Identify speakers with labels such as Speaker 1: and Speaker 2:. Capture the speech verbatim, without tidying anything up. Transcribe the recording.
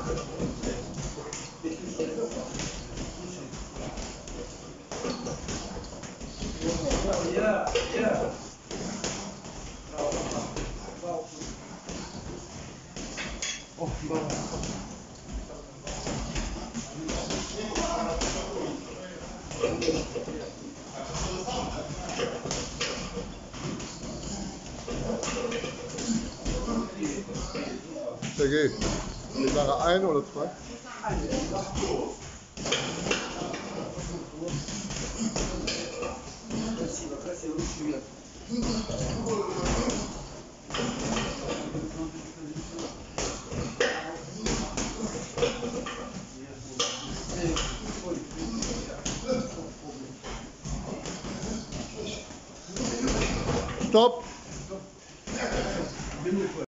Speaker 1: Yeah, yeah. Oh,
Speaker 2: Sergej, ich sage ein oder zwei?
Speaker 1: Красиво, красиво, руки вверх.
Speaker 2: Stopp!